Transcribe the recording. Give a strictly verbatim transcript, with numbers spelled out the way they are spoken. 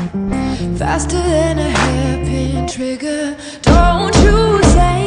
faster than a hairpin trigger. Don't you say